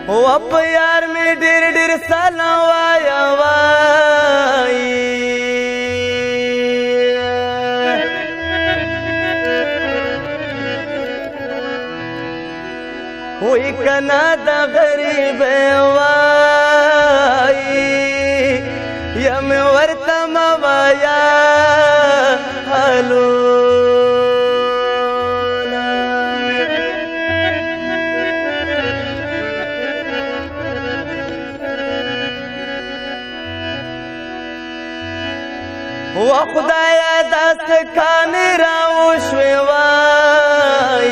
او په یار می ډېر ډېر سلام وایا وای وای کنا د غریب وای یم ورته موایا هلو و خدایا داست کانی راو شوی وای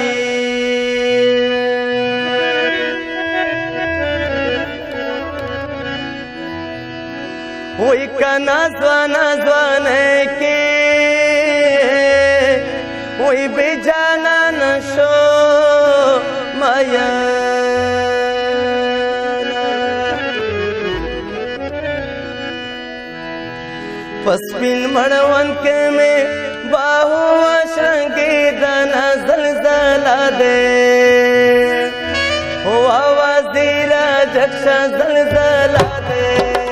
وی کنا زوانا زوانے کی وی بی جانا نشو مایا پسپین مڑون کے میں باہو شنگی دنا زلزلہ دے او آواز دیرا جکشا زلزلہ دے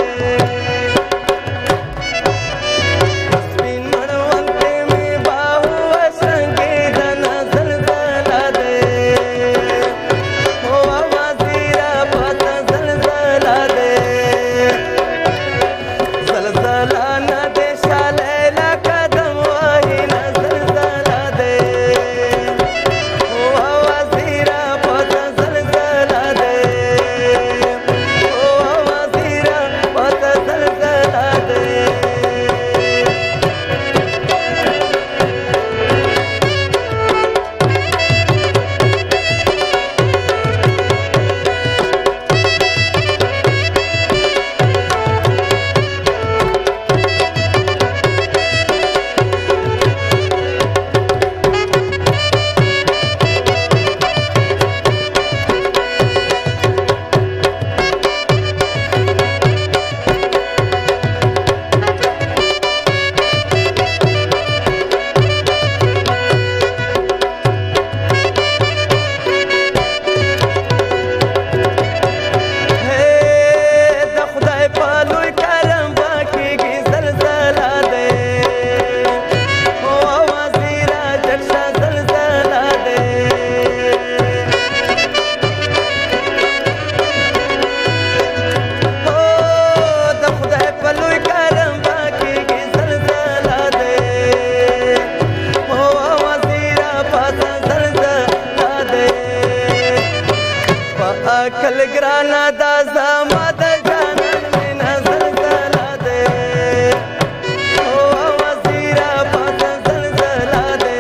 کل گرانا دا زما د جانان مینا زلزلہ دے او وزیرا پاس زلزلہ دے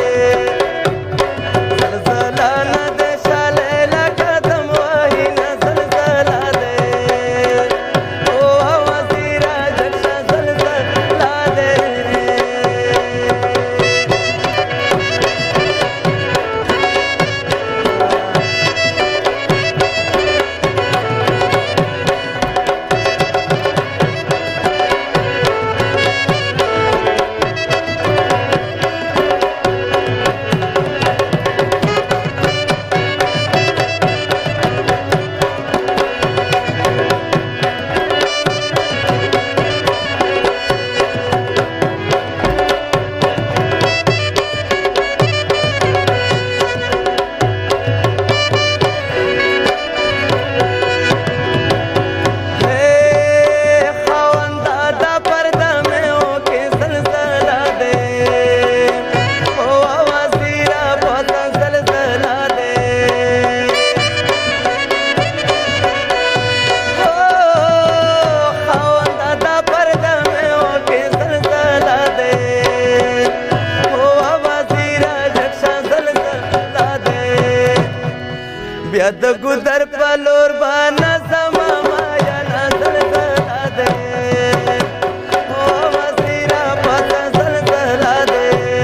زلزلہ نہ دے شالے قدم وہی نہ زلزلہ دے او وزیرا جکشا زلزلہ دے بیا د ګودر په لور باندې زما مایا نه زلزلہ دے او وزیرا پته زلزلہ دے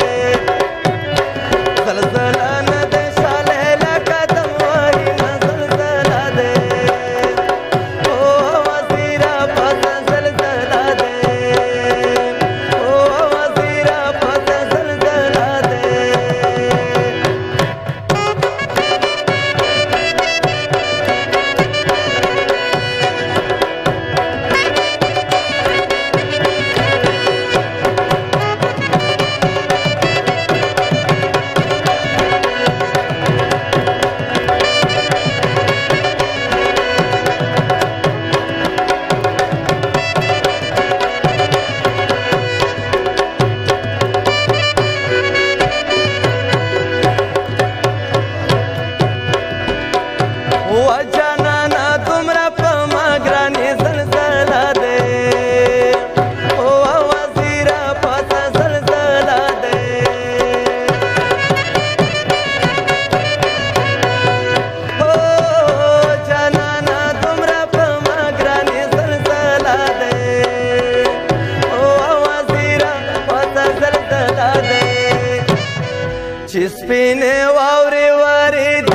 زلزلہ نه دے شاله قدم وہی نه زلزلہ دے او وزیرا پته زلزلہ دے او وزیرا پته زلزلہ دے چې سپینې واورې وارې